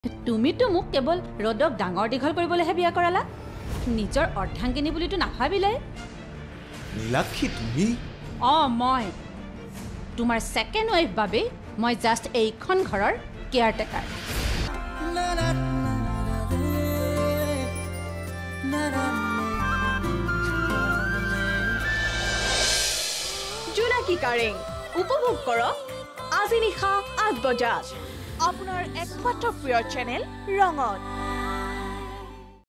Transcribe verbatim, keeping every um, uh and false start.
তুমিতো মোক কেৱল ৰদক ডাঙৰ দীঘল কৰিবলৈহে বিয়া কৰালা নিজৰ অৰ্ধাংগিনী বুলিতো নাভাবিলে নীলাক্ষী তুমি অ মই তোমাৰ সেকেন্ড ওয়াইফ বাবে মই জাস্ট এইখন ঘৰৰ কেয়াৰটেকাৰ জোনাকী কাৰেং উপভোগ কৰক আজি নিশা আঠ বজাত আপোনাৰ একমাত্ৰ প্ৰিয় চেনেল ৰঙত।